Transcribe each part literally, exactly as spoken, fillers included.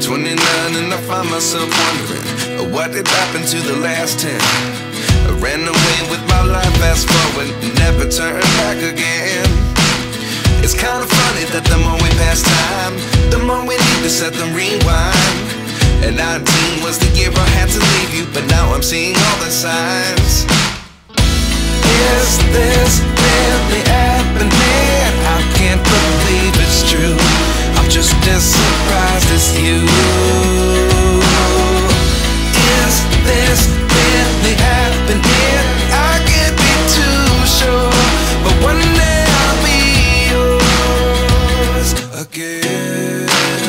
twenty-nine and I find myself wondering, uh, what did happen to the last ten? I ran away with my life, fast forward, never turn back again. It's kind of funny that the more we pass time, the more we need to set them rewind. And nineteen was the year I had to leave you, but now I'm seeing all the signs. Is this really happening? I can't believe it's true. I'm just as surprised as you. Is this really happening? I can't be too sure, but one day I'll be yours again.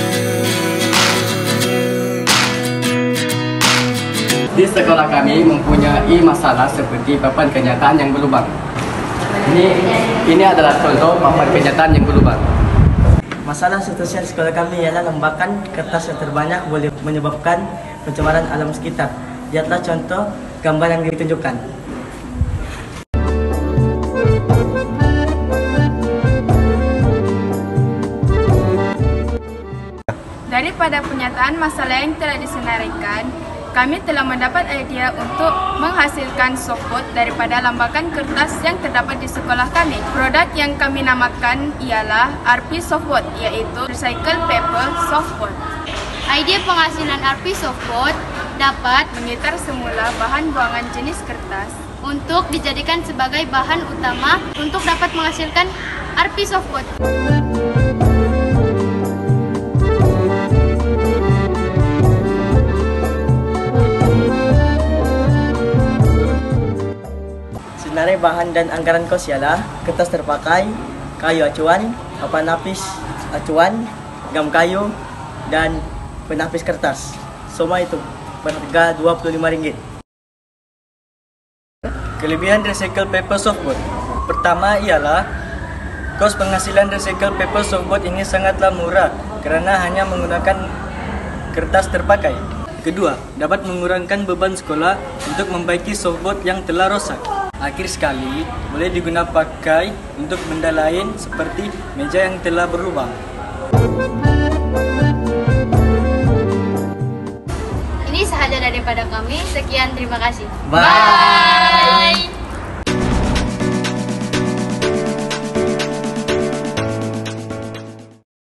Di sekolah kami mempunyai masalah seperti papan kenyataan yang berlubang. Ini ini adalah contoh papan kenyataan yang berlubang. Masalah seterusnya di sekolah kami ialah lembakan kertas yang terbanyak boleh menyebabkan pencemaran alam sekitar. Lihatlah contoh gambar yang ditunjukkan. Daripada pernyataan masalah yang telah disenaraikan, kami telah mendapat idea untuk menghasilkan softboard daripada lambakan kertas yang terdapat di sekolah kami. Produk yang kami namakan ialah R P Softboard, iaitu Recycle Paper Softboard. Idea penghasilan R P Softboard dapat mengitar semula bahan buangan jenis kertas untuk dijadikan sebagai bahan utama untuk dapat menghasilkan R P Softboard. Senarai bahan dan anggaran kos ialah kertas terpakai, kayu acuan, papan lapis acuan, gam kayu, dan penapis kertas. Semua itu berharga dua puluh lima ringgit. Kelebihan Recycle Paper Softboard. Pertama ialah kos penghasilan Recycle Paper Softboard ini sangatlah murah kerana hanya menggunakan kertas terpakai. Kedua, dapat mengurangkan beban sekolah untuk membaiki softboard yang telah rosak. Akhir sekali, boleh digunakan pakai untuk benda lain seperti meja yang telah berlubang. Ini sahaja daripada kami. Sekian, terima kasih. Bye. Bye.